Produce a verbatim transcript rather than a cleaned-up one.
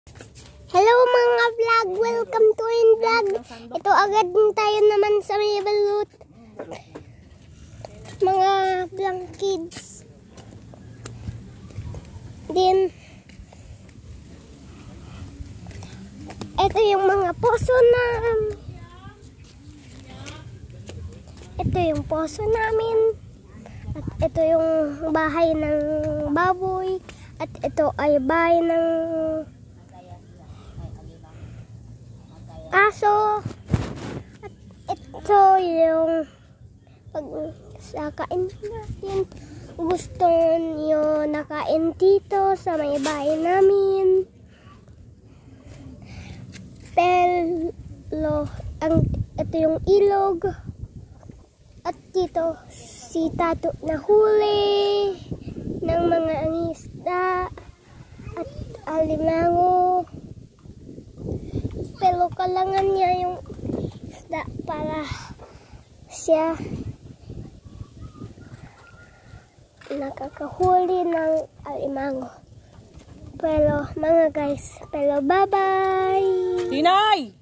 Hello mga vlog! Welcome to in vlog! Ito agad tayo naman sa may balut. Mga vlog kids. Then, ito yung mga poso na ito yung poso namin. At ito yung bahay ng baboy. At ito ay bahay ng aso. At ito yung pag sakain natin. Gusto nyo nakain dito sa may bahay namin. Pero ang, ito yung ilog. At dito si Tato na huli ng mga angisda at alimango. Pero kailangan niya yung isda para siya nakakahuli ng alimango. Pero mga guys, pero bye bye! Tinay!